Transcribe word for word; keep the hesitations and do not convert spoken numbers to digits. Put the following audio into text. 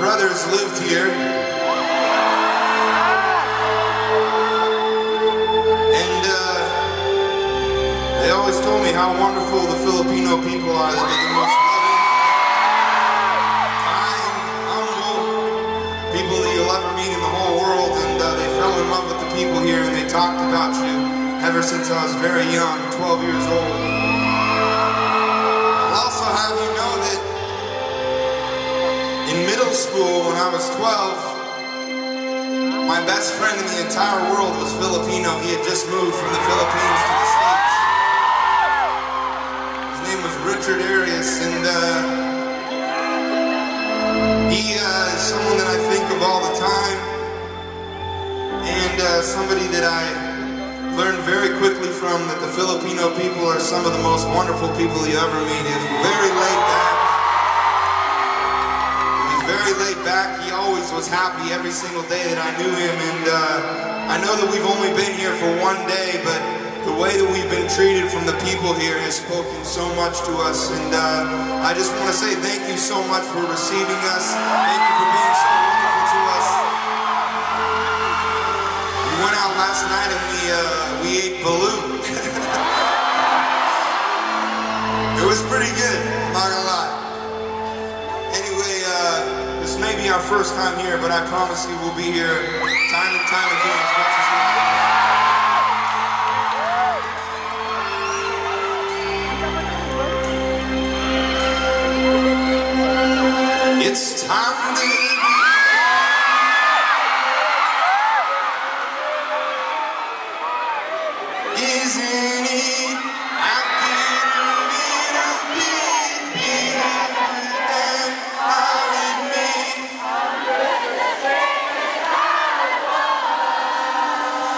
brothers lived here. And uh, they always told me how wonderful the Filipino people are. That they're the most loving, kind, humble people that you'll ever meet in the whole world. And uh, they fell in love with the people here, and they talked about you ever since I was very young, twelve years old. I'll also have you know that in middle school, when I was twelve, my best friend in the entire world was Filipino. He had just moved from the Philippines to the States. His name was Richard Arias, and uh, he uh, is someone that I think of all the time, and uh, somebody that I learned very quickly from, that the Filipino people are some of the most wonderful people you ever meet. He's very laid back. He's very laid back. He always was happy every single day that I knew him. And uh, I know that we've only been here for one day, but the way that we've been treated from the people here has spoken so much to us. And uh, I just want to say thank you so much for receiving us. Thank you for being so wonderful to us. We went out last night and we uh, we ate balut. It was pretty good, I'm not gonna lie. Anyway, uh, this may be our first time here, but I promise you we'll be here time and time again as much as we can. It's time to Isn't it? I'm getting a little bit bigger than I'll admit.